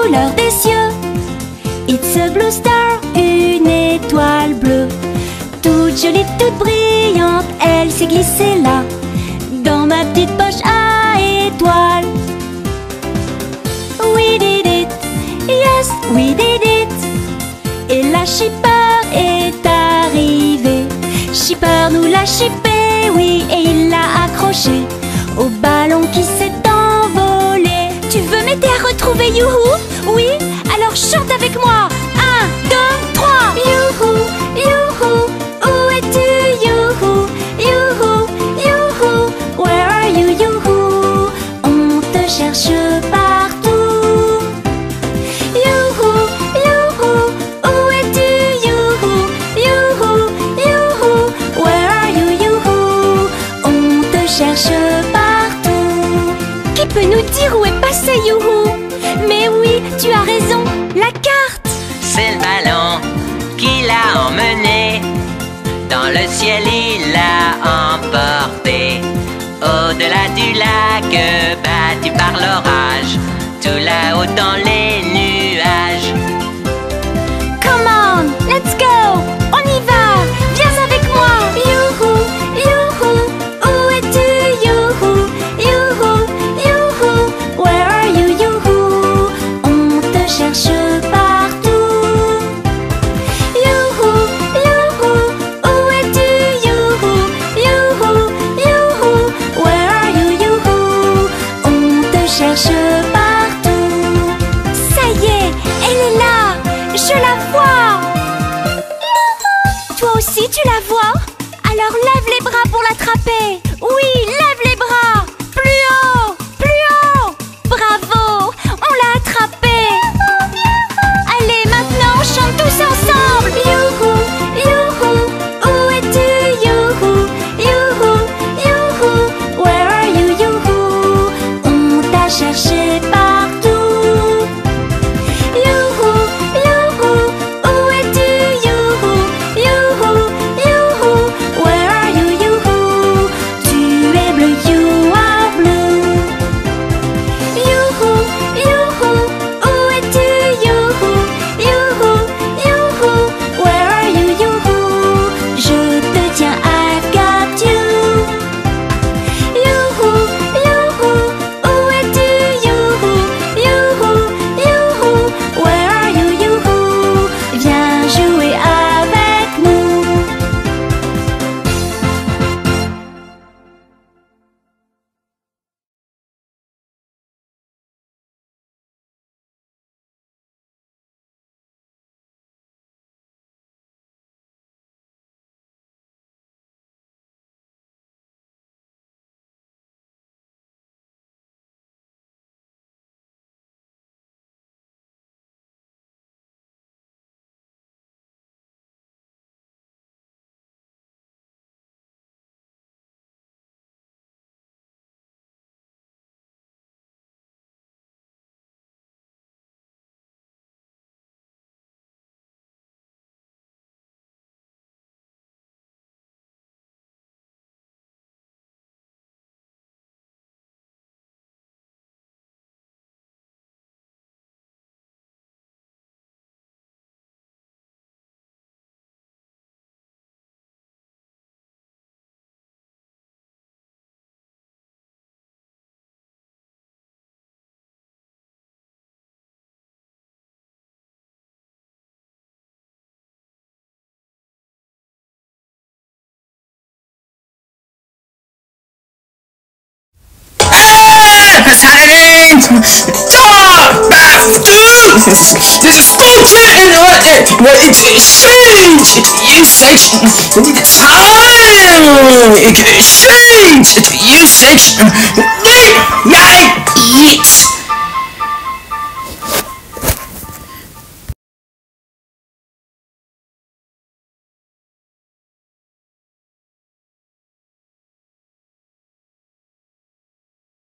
couleur des cieux. It's a blue star, une étoile bleue. Toute jolie, toute brillante, elle s'est glissée là, dans ma petite poche à étoiles. We did it, yes, we did it. Et la shipper est arrivée. Shipper nous l'a shippé, oui, et il l'a accroché au ballon qui s'est envolé. Tu veux m'aider à retrouver Youhou? Oui, alors chante avec moi. 1, 2, 3. Youhou, Youhou, où es-tu Youhou? Youhou, Youhou, where are you Youhou? On te cherche partout. Youhou, Youhou, où es-tu Youhou? Youhou, Youhou, where are you Youhou? On te cherche partout. Qui peut nous dire où est passé Youhou? Mais oui, tu as raison, la carte. C'est le ballon qui l'a emmené. Dans le ciel il l'a emporté. Au-delà du lac battu par l'orage, tout là-haut dans les nuages. Come on, let's go, on y va, viens avec moi. Youhou, Youhou, où es-tu Youhou? Youhou, Youhou, where are you Youhou? On te cherche partout. Youhou, Youhou, où es-tu Youhou? Youhou, Youhou, where are you Youhou? On te cherche partout. Ça y est, elle est là, je la vois. Toi aussi tu la vois? Alors lève les bras pour l'attraper. Oui, lève les bras. Plus haut, plus haut. Bravo, on l'a attrapée. Allez, maintenant, on chante tous ensemble. Youhou, Youhou, où es-tu Youhou? Youhou, Youhou, where are you Youhou? On t'a cherché partout. Youhou, Youhou, où es-tu Youhou? Youhou, Youhou, where are you Youhou? Tu es bleu, you are blue. Youhou, Youhou, où es-tu Youhou? Youhou, Youhou, where are you Youhou? Je te tiens, I've got you. Youhou, Youhou, où es-tu Youhou? Youhou, Youhou, where are you Youhou? Viens jouer avec nous. Talk back, dude. There's a sculpture in it. Well, it's change. Usage. Time. Change. Usage. Late night eats.